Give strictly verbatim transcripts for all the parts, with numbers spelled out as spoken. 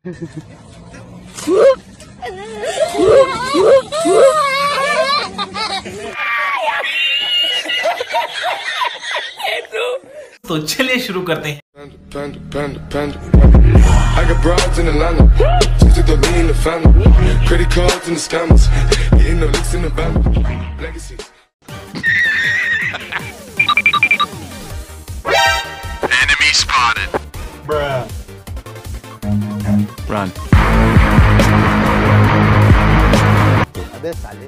तो चलिए शुरू करते हैं। I got broads in Atlanta, just to lean in the family, credit cards and the scammers, getting no licks in the van, legacies. Enemy spotted. Bruh. Run. अबे साले।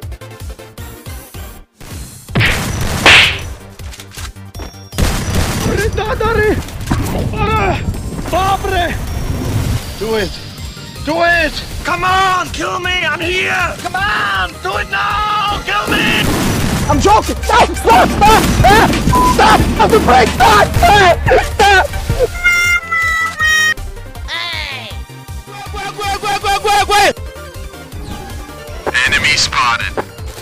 अरे दादा रे! अरे बाप रे! Do it! Do it! Come on! Kill me! I'm here! Come on! Do it now! Kill me! I'm joking! Stop! Stop! Stop! Stop! Stop! Stop the break! Stop! Stop! Hey! Quick! Quick! Quick! Quick! Quick! Quick! Enemy spotted.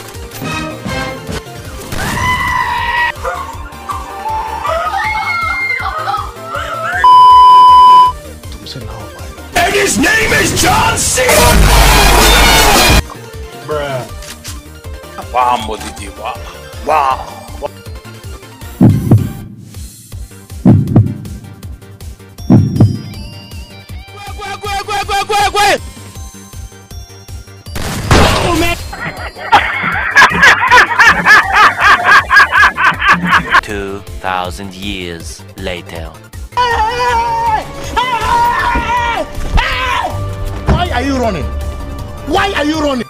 And his name is John C. Bruh. Wow, Modi ji, wow. Wow. Quick! Quick! Quick! Quick! Quick! Quick! Oh man! Two thousand years later. Why are you running? Why are you running?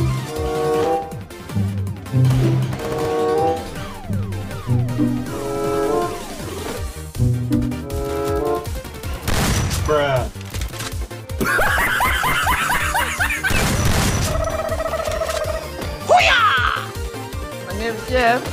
Bruh. My name is Jeff.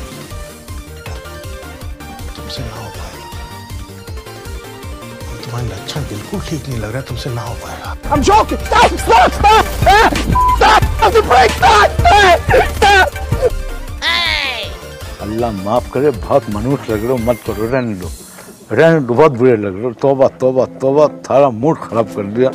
तुमसे ना हो पाएगा। तुम्हारे लक्षण बिल्कुल ठीक नहीं लग रहा है, तुमसे ना हो पाएगा। I'm joking! Stop! Stop! Stop! Stop! Stop the break! Stop! Stop! Hey! अल्लाह माफ करे, बहुत मनुष्य लग रहे हो, मत करो, रहने दो, रहने दो, बहुत बुरे लग रहे हो। तौबा तौबा तौबा, थारा मूड खराब कर दिया।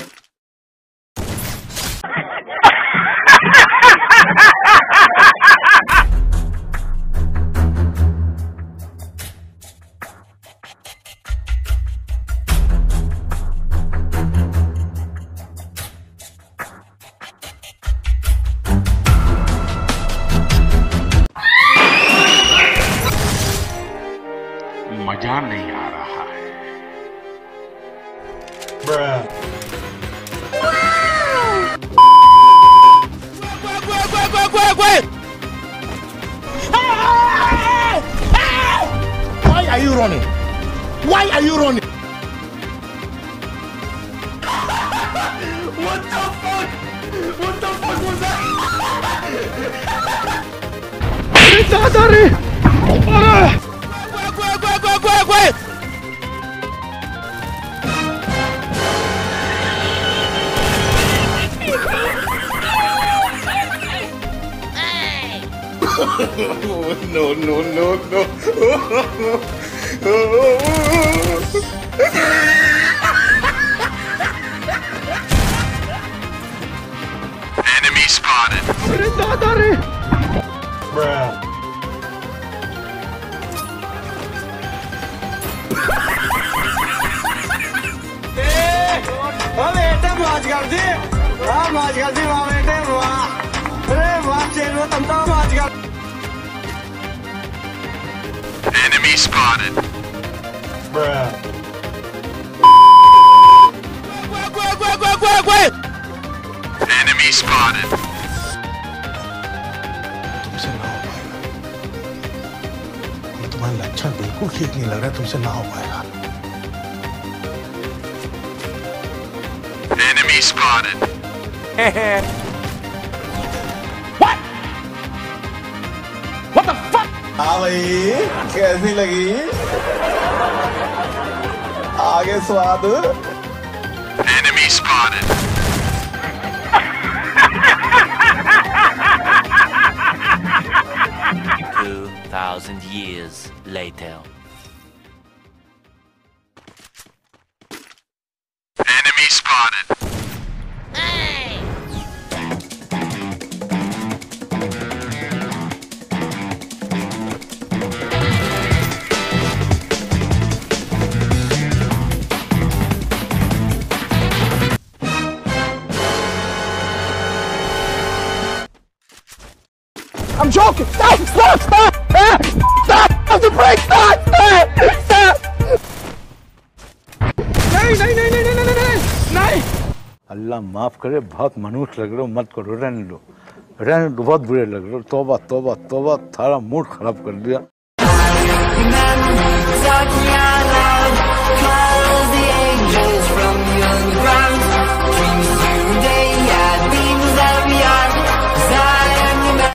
मजा नहीं आ रहा है। Bruh. Quick! Quick! Quick! Quick! Quick! Quick! Why are you running? Why are you running? What the fuck? What the fuck was that? अरे दादा रे! अरे! Quick! Quick! Quick! Quick! Quick! No, no, no, no. Enemy spotted. अरे दादा रे! Bruh. बेटे मौज कर दी, हाँ मौज कर दी वाह बेटे वाह, अरे वाह चेलो तुम तो मौज कर। Enemy spotted. Bruh. Quick! Quick! Quick! Quick! Quick! Quick! Enemy spotted. तुमसे ना हो पाएगा। तुम्हारे लक्षण बिल्कुल ठीक नहीं लग रहा है, तुमसे ना हो पाएगा। Enemy spotted. What? What the fuck? हाँ भाई कैसी लगी? आगे स्वाद। Enemy spotted. Two thousand years later. Enemy spotted. Okay, stop, stop, stop! Ah, stop! Stop the brake! Stop! Stop! Stop! नहीं नहीं नहीं नहीं नहीं नहीं नहीं। अल्लाह माफ करे, बहुत मनुष्य लग रहे हो, मत करो, रहने लो, रहने दो, बहुत बुरे लग रहे हो। तौबा तौबा तौबा, थारा मूड खराब कर दिया। Talking out loud, calls the angels from